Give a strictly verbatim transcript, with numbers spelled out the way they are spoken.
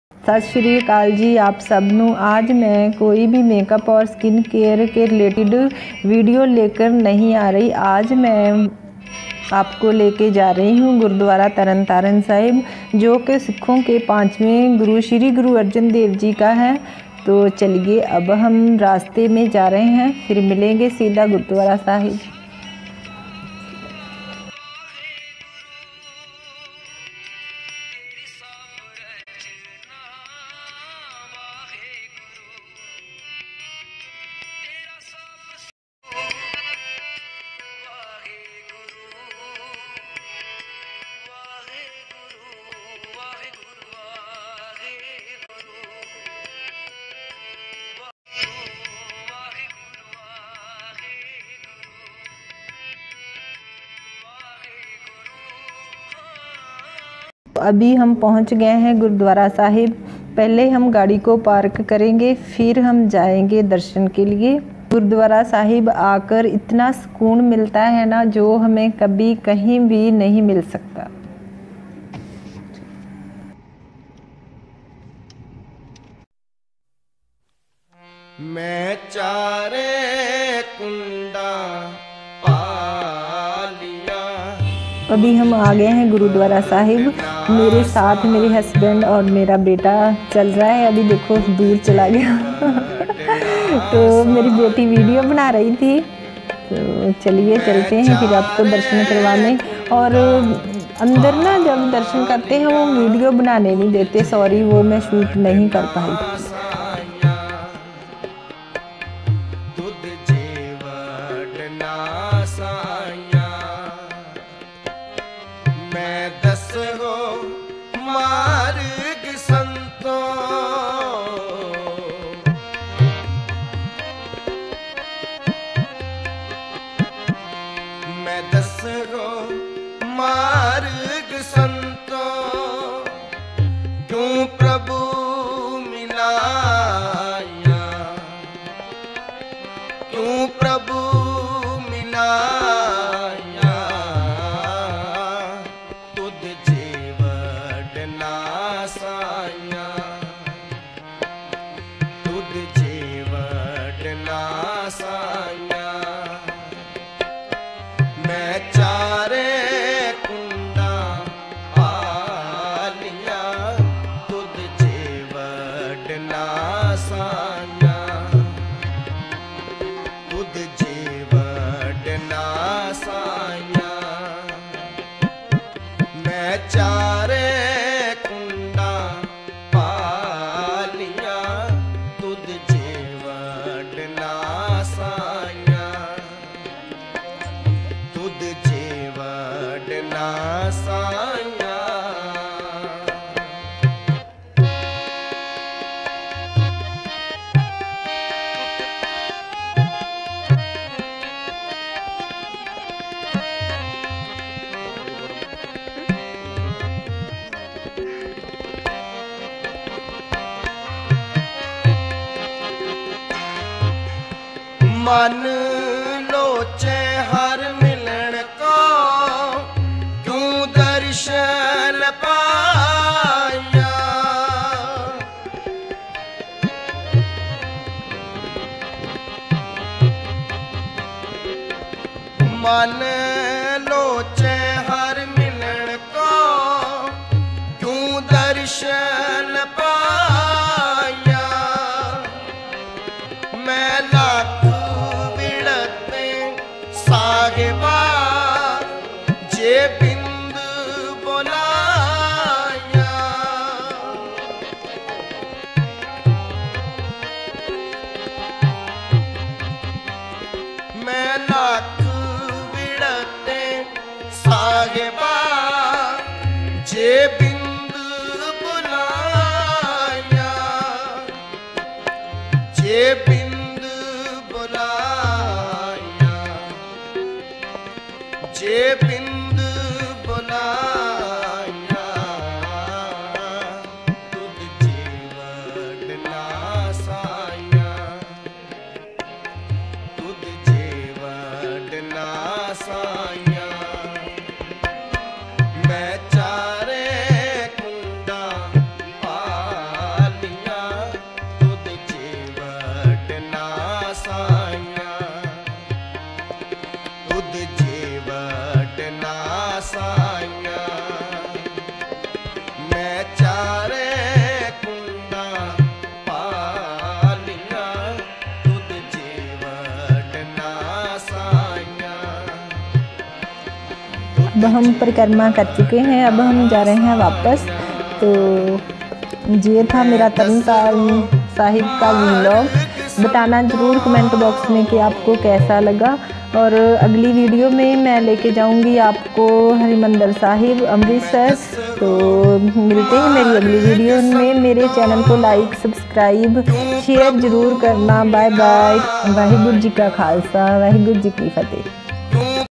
सत श्री अकाल जी आप सब नू। आज मैं कोई भी मेकअप और स्किन केयर के रिलेटेड वीडियो लेकर नहीं आ रही। आज मैं आपको लेके जा रही हूँ गुरुद्वारा तरन तारण साहिब, जो कि सिखों के पांचवें गुरु श्री गुरु अर्जन देव जी का है। तो चलिए अब हम रास्ते में जा रहे हैं, फिर मिलेंगे सीधा गुरुद्वारा साहिब। अभी हम पहुंच गए हैं गुरुद्वारा साहिब। पहले हम गाड़ी को पार्क करेंगे, फिर हम जाएंगे दर्शन के लिए। गुरुद्वारा साहिब आकर इतना सुकून मिलता है ना, जो हमें कभी कहीं भी नहीं मिल सकता। मैं चारे कुंडा पालिया। अभी हम आ गए हैं गुरुद्वारा साहिब। मेरे साथ मेरे हस्बैंड और मेरा बेटा चल रहा है। अभी देखो दूर चला गया तो मेरी बेटी वीडियो बना रही थी। तो चलिए चलते हैं फिर आपको दर्शन करवाने। और अंदर ना जब दर्शन करते हैं वो वीडियो बनाने नहीं देते, सॉरी वो मैं शूट नहीं कर पाई। मार्ग संतो क्यों प्रभु मिलाया, क्यों प्रभु मिलाया। तुझ जीवट नासाया, तुझ जीवट नासाया। मैं चारे चारे कुंडा पालिया, तुझ जीवट नासाया, तुझ जीवट नासाया। मन लोचे हर मिलन को, क्यों दर्शन पाया। मन लोचे हर मिलन को, क्यों दर्शन पाया। मैं लाख अब हम परिक्रमा कर चुके हैं, अब हम जा रहे हैं वापस। तो ये था मेरा तरनताਰਨ साहिब का व्लॉग। बताना ज़रूर कमेंट बॉक्स में कि आपको कैसा लगा। और अगली वीडियो में मैं लेके जाऊंगी आपको हरिमंदिर साहिब अमृतसर। तो मिलते हैं मेरी अगली वीडियो में। मेरे चैनल को लाइक सब्सक्राइब शेयर ज़रूर करना। Bye bye. वाहिगुरू जी का खालसा वाहिगुरू जी की फतेह।